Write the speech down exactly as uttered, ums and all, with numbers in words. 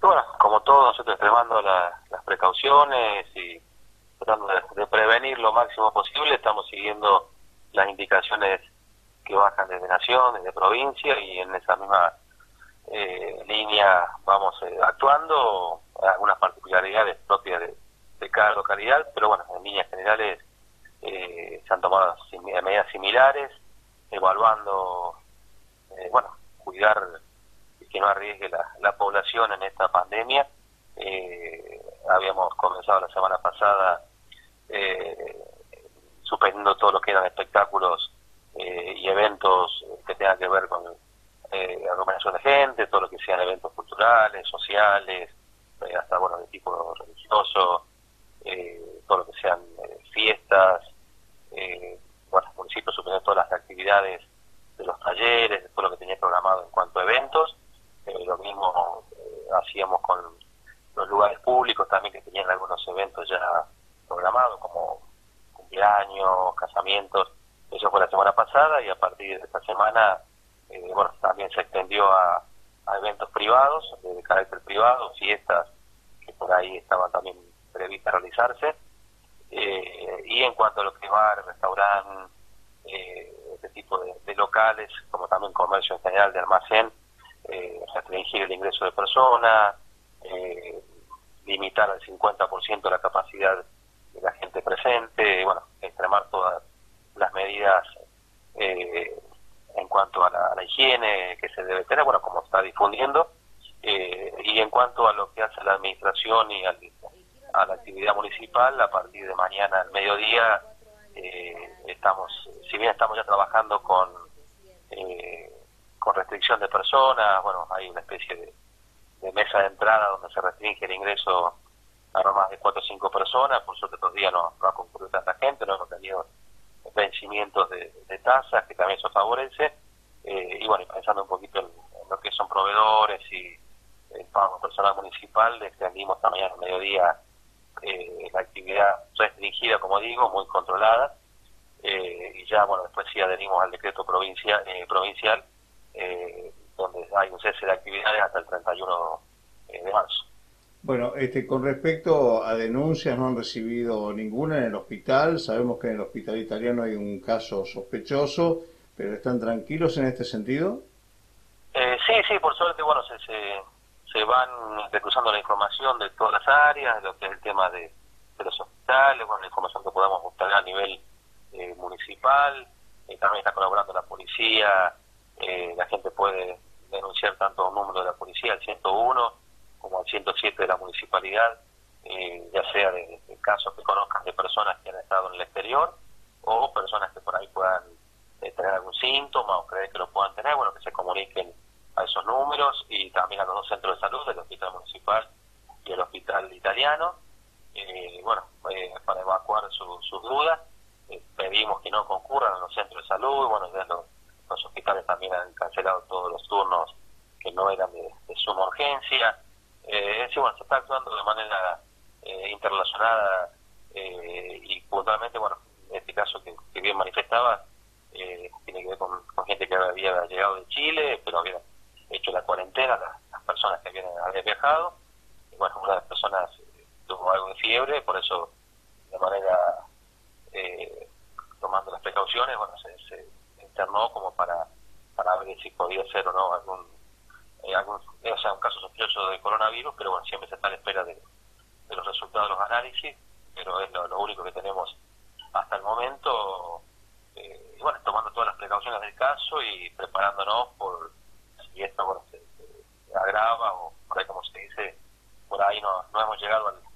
bueno, como todos nosotros extremando la, las precauciones y tratando de, de prevenir lo máximo posible, estamos siguiendo las indicaciones que bajan desde Nación, desde provincia, y en esa misma eh, línea vamos eh, actuando, algunas particularidades propias de, de cada localidad, pero bueno, en líneas generales eh, se han tomado sim medidas similares, evaluando, eh, bueno, cuidar que no arriesgue la, la población en esta pandemia. Eh, habíamos comenzado la semana pasada eh, suspendiendo todo lo que eran espectáculos eh, y eventos que tengan que ver con eh, aglomeración de gente, todo lo que sean eventos culturales, sociales, eh, hasta bueno de tipo religioso, eh, todo lo que sean eh, fiestas, eh, bueno, el municipio suspendió todas las actividades de los talleres, de todo lo que tenía programado en cuanto a eventos. Eh, lo mismo eh, hacíamos con los lugares públicos también, que tenían algunos eventos ya programados, como cumpleaños, casamientos. Eso fue la semana pasada, y a partir de esta semana eh, bueno, también se extendió a, a eventos privados, de carácter privado, fiestas que por ahí estaban también previstas realizarse. Eh, y en cuanto a lo que va al restaurante, eh, este tipo de, de locales, como también comercio en general de almacén, eh, restringir el ingreso de personas, eh, limitar al cincuenta por ciento la capacidad de la gente presente, bueno, extremar todas las medidas eh, en cuanto a la, a la higiene que se debe tener, bueno, como está difundiendo, eh, y en cuanto a lo que hace la administración y al, a la actividad municipal, a partir de mañana al mediodía, eh, estamos, si bien estamos ya trabajando con eh, con restricción de personas, bueno, hay una especie de, de mesa de entrada donde se restringe el ingreso a no más de cuatro o cinco personas. Por suerte estos días no, no ha concurrido tanta gente, no hemos tenido vencimientos de, de tasas, que también eso favorece, eh, y bueno, y pensando un poquito en, en lo que son proveedores y el pago personal municipal, extendimos esta mañana al mediodía eh, la actividad restringida, como digo, muy controlada, eh, y ya, bueno, después sí adherimos al decreto provincia, eh, provincial, Eh, donde hay un cese de actividades hasta el treinta y uno de marzo. Bueno, este, con respecto a denuncias, no han recibido ninguna en el hospital. Sabemos que en el hospital italiano hay un caso sospechoso, pero ¿están tranquilos en este sentido? Eh, sí, sí, por suerte, bueno, se, se, se van recruzando la información de todas las áreas, de lo que es el tema de, de los hospitales, bueno, la información que podamos buscar a nivel eh, municipal, eh, también está colaborando la policía. Eh, la gente puede denunciar tanto a un número de la policía, al ciento uno, como al ciento siete de la municipalidad, eh, ya sea de, de casos que conozcan de personas que han estado en el exterior, o personas que por ahí puedan eh, tener algún síntoma o creer que lo puedan tener, bueno, que se comuniquen a esos números, y también a los dos centros de salud, el hospital municipal y el hospital italiano, eh, bueno, eh, para evacuar su, sus dudas. Eh, pedimos que no concurran a los centros de salud, y bueno, ya los Los hospitales también han cancelado todos los turnos que no eran de, de suma urgencia. Eh, sí, bueno, se está actuando de manera eh, interrelacionada eh, y puntualmente, bueno, en este caso que, que bien manifestaba, eh, tiene que ver con, con gente que había llegado de Chile, pero había hecho la cuarentena, las, las personas que habían, habían viajado. Y bueno, una de las personas eh, tuvo algo de fiebre, por eso, de manera, eh, tomando las precauciones, bueno, se... se internó como para para ver si podía ser o no algún, eh, algún o sea, un caso sospechoso de coronavirus, pero bueno, siempre se está a la espera de, de los resultados de los análisis, pero es lo, lo único que tenemos hasta el momento, eh, y bueno, tomando todas las precauciones del caso y preparándonos por si esto, bueno, se, se agrava, o por ahí, como se dice, por ahí no, no hemos llegado al